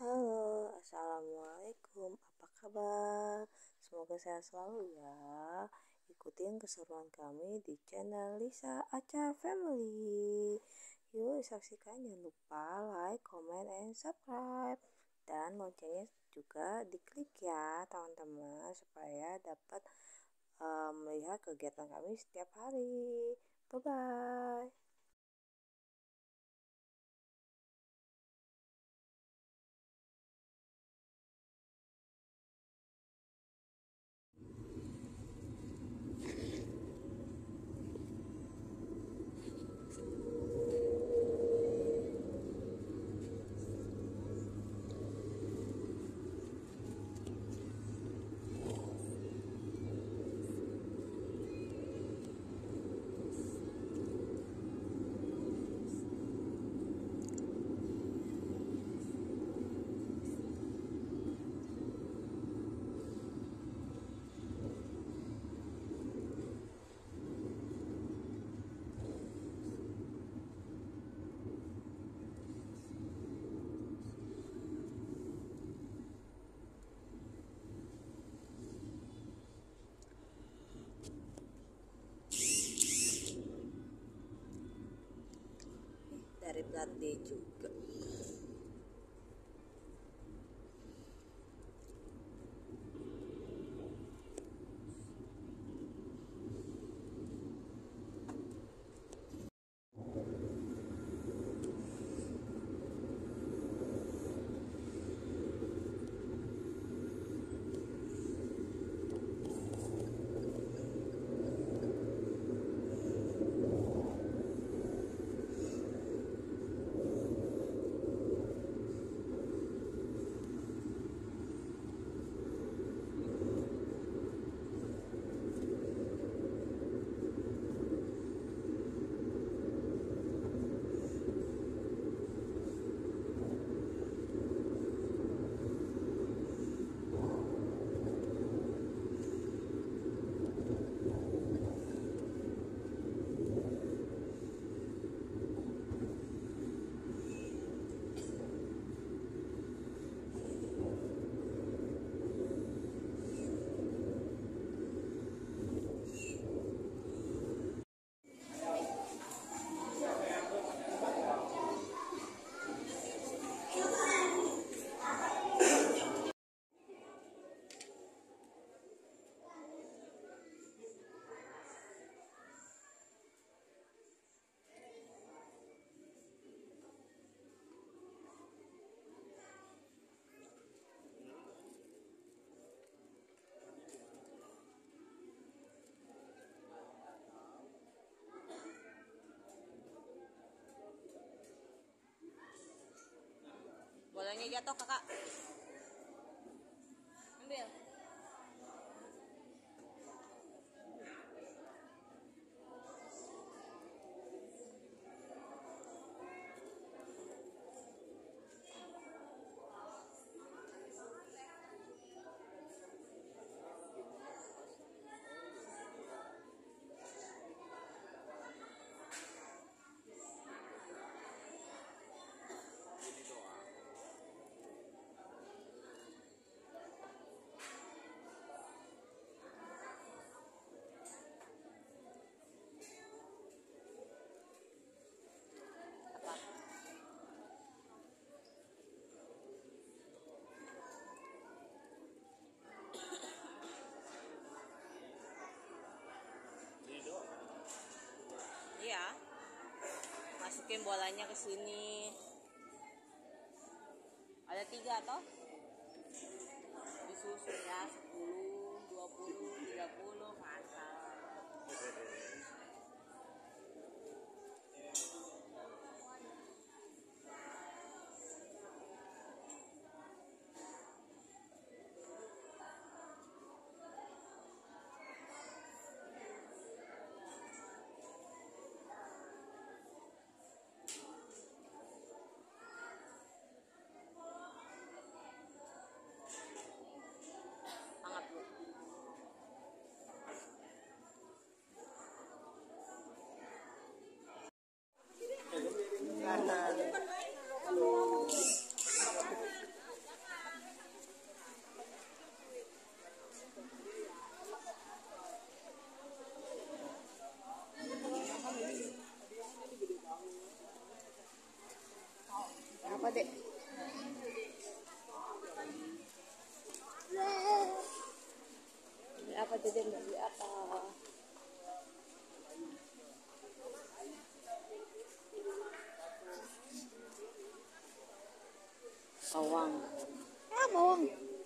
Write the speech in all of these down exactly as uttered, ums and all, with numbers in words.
Halo, assalamualaikum. Apa kabar? Semoga sehat selalu ya. Ikutin keseruan kami di channel Lisa Aca Family. Yuk saksikan, jangan lupa like, comment, and subscribe. Dan loncengnya juga diklik ya teman-teman, supaya dapat uh, melihat kegiatan kami setiap hari. Bye bye. Dari plat D juga. Bolanya jatuh kakak, ambil. Iya, masukin bolanya ke sini. Ada tiga toh, disusun ya, sepuluh, dua puluh, tiga puluh, mantap. Hangat bu. Dek? Beli apa Dede? Beli apa? Bawang. Ah, bawang.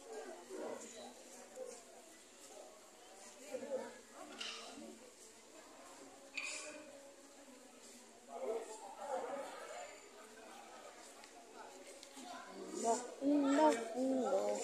Enggak, enggak, enggak.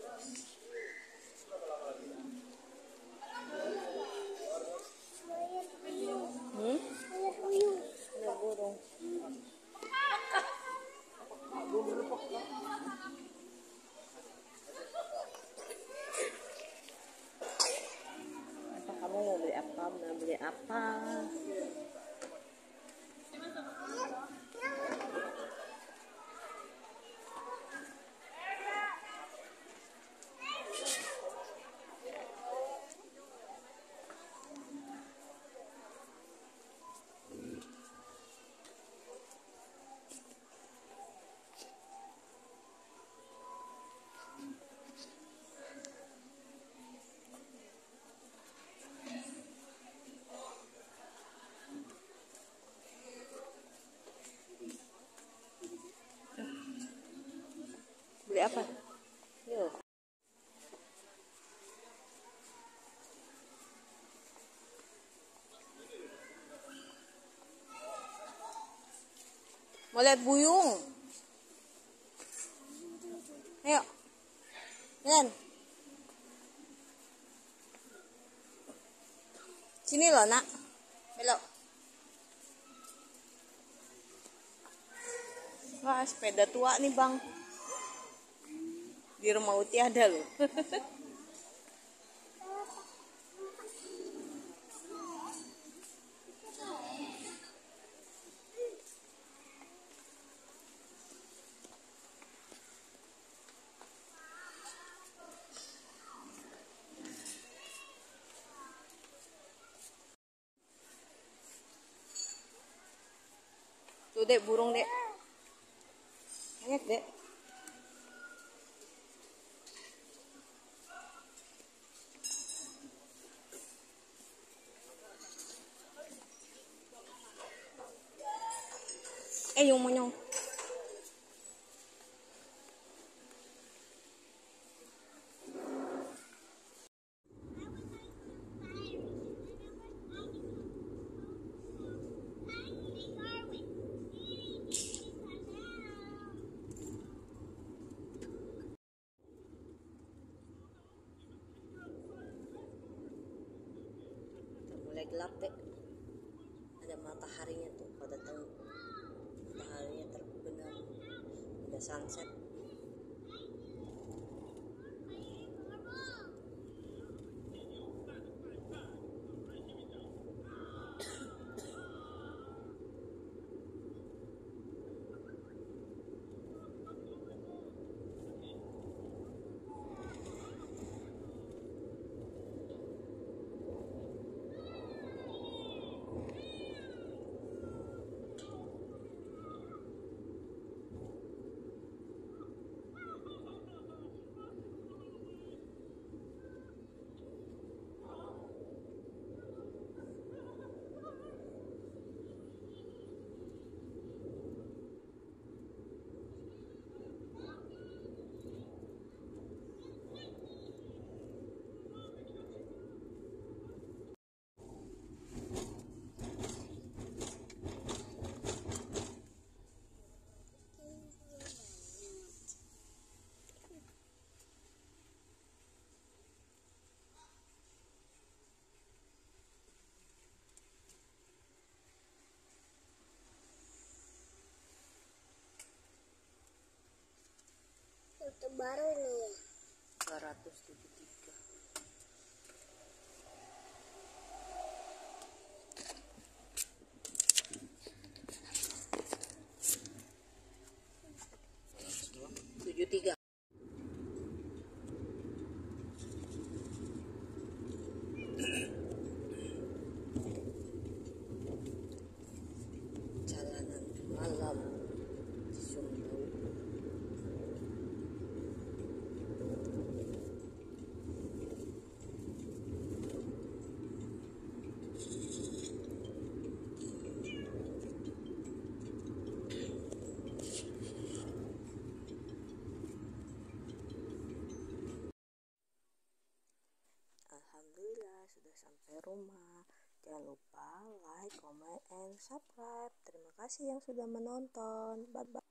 Hmm? Ada burung. Apa kamu mau beli apa? Mau beli apa? Beli apa? Yuk. Mau lihat buyung? Ayo. Nen. Sini loh, Nak. Belok. Wah, sepeda tua nih, Bang. Di rumah Uti ada loh. Tuh, Dek, burung, Dek. Lihat, Dek. Eh, yung monyong. Mulai gelap, Dek. Ada mataharinya tuh pada datang. Mataharinya terbenam. Udah sunset. Terbaru ini ya. dua ratus tujuh puluh tiga. tujuh puluh tiga. Jalanan malam di Sumbawa. rumah. Jangan lupa like, comment, and subscribe. Terima kasih yang sudah menonton. Bye-bye.